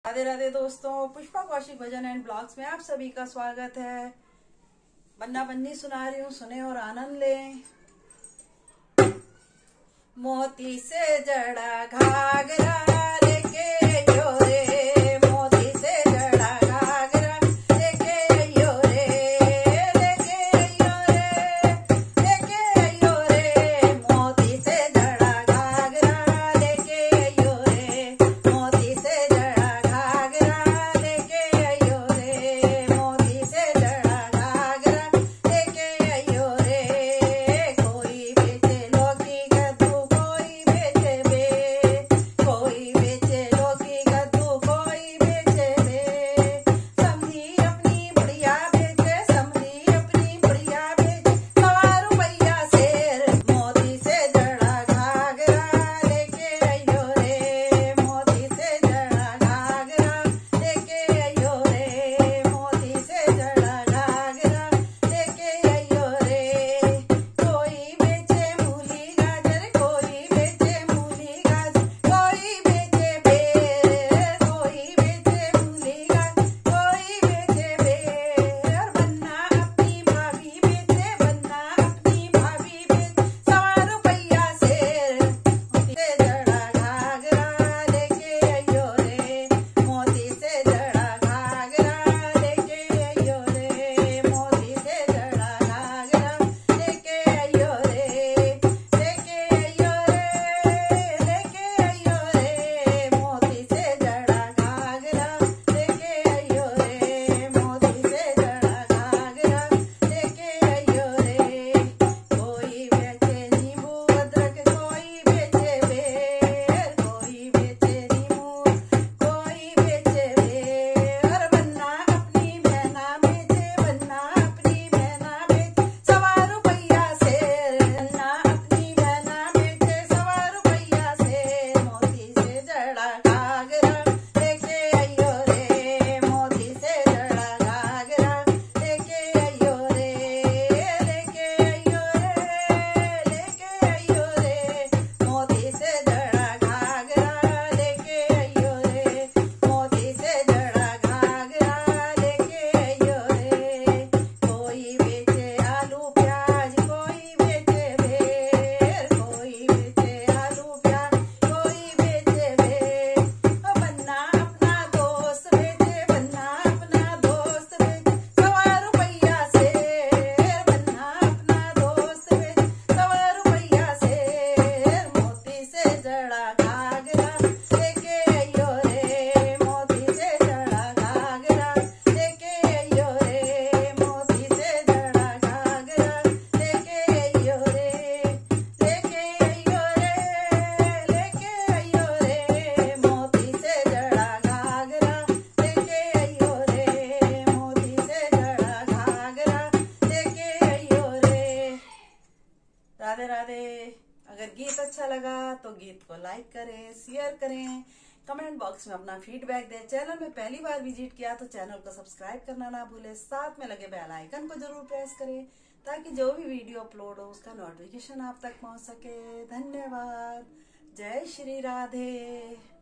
राधे राधे दोस्तों, Pushpa Kaushik Bhajan and blogs में आप सभी का स्वागत है। बन्ना बन्नी सुना रही हूँ, सुने और आनंद लें। मोती से जड़ा घाघरा लेके यो रे, मोती से जड़ा घाघरा लेके यो रे, लेके यो रे, लेके यो रे, मोती से जड़ा घाघरा लेके यो रे, मोती से जड़ा घाघरा लेके यो रे, मोती से जड़ा घाघरा लेके यो रे। कोई बेचे लौकी कद्दू, कोई बेचे बे, कोई बेचे लौकी कद्दू, कोई बेचे बे। समधी अपनी बुढ़िया बेचे, समधी अपनी बुढ़िया बेचे, 100 रुपया शेर। मोती से जड़ा घाघरा लेके यो रे, मोती से जड़ा घाघरा लेके यो रे, मोती से जड़ा घाघरा लेके यो रे। कोई बेचे मूली गाजर, कोई बेचे मूली गाजर, कोई बेचे बेर, कोई बेचे मूली गाजर, कोई बेचे बेर। बन्ना अपनी भाभी बेचे, बन्ना अपनी भाभी बेचे, 100 रुपया शेर। मोती से जड़ा घाघरा लेके यो रे, मोती से जड़ा घाघरा लेके यो रे, मोती से जड़ा घाघरा लेके यो रे, लेके यो रे, लेके यो रे, मोती से जड़ा घाघरा लेके यो रे, मोती से जड़ा घाघरा लेके यो रे। कोई बेचे नींबू अदरक, कोई बेचे बेर, कोई बेचे नींबू, कोई बेचे बेर। बन्ना अपनी बहना बेचे, बन्ना अपनी बहना बेचे, 100 रुपया शेर। बन्ना अपनी बहना बेचे, 100 रुपया शेर। मोती से जड़ा घाघरा लेके यो रे, मोती से जड़ा घाघरा लेके यो रे, लेके यो रे, लेके यो रे, मोती से जड़ा घाघरा लेके यो रे, मोती से जड़ा घाघरा लेके यो रे। कोई बेचे आलू प्याज, कोई बेचे बेर, कोई बेचे आलू प्याज, कोई बेचे बेर। बन्ना अपना दोस्त बेचे, बन्ना अपना दोस्त बेचे, 100 रुपया शेर। बन्ना अपना दोस्त बेचे, 100 रुपया शेर। मोती से जड़ा घाघरा लेके यो रे, मोती से जड़ा घाघरा लेके यो रे, मोती से जड़ा घाघरा लेके यो रे, लेके यो रे, लेके यो रे, मोती से जड़ा घाघरा लेके यो रे, मोती से जड़ा घाघरा लेके यो रे। राधे राधे। अगर गीत अच्छा लगा तो गीत को लाइक करें, शेयर करें, कमेंट बॉक्स में अपना फीडबैक दें। चैनल में पहली बार विजिट किया तो चैनल को सब्सक्राइब करना ना भूलें, साथ में लगे बेल आइकन को जरूर प्रेस करें ताकि जो भी वीडियो अपलोड हो उसका नोटिफिकेशन आप तक पहुंच सके। धन्यवाद। जय श्री राधे।